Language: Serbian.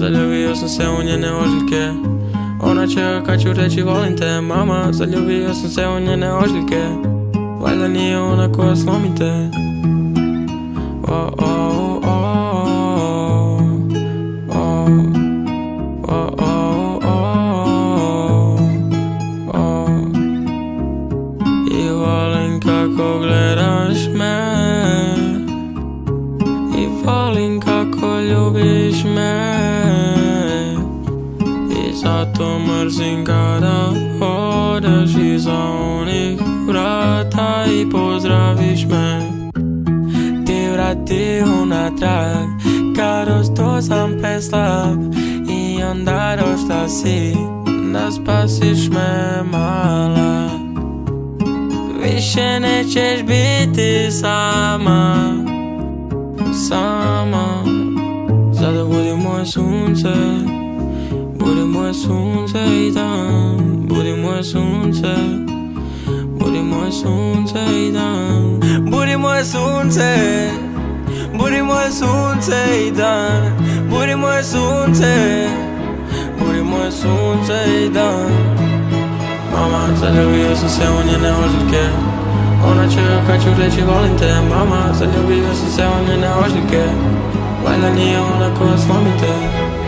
zaljubio sam se u njene ožiljke. Ona će kad ću reći volim te. Mama, zaljubio sam se u njene ožiljke. Valjda nije ona koja slomi te. Oh, oh, oh, oh, oh, oh, oh, oh. I volim kako gledaš me, i volim kako ljubiš me, i zato mrzim kada odeš iza onih vrata i pozdraviš me. Ti vrati unatrag, kad ostao sam preslab, i onda došla si da spasiš me, mala. Više nećeš biti sama, sama. Zato budi moje sunce, budi moje sunce i dan. Budi moje sunce, budi moje sunce i dan. Budi moje sunce, budi moje sunce i dan. Budi moje sunce, budi moje sunce i dan. Mama, zaljubio sam se u njene ožiljke. Ona će kad ću reći volim te. Mama, zaljubio sam se u njene ožiljke. Valjda nije ona koja slomi te.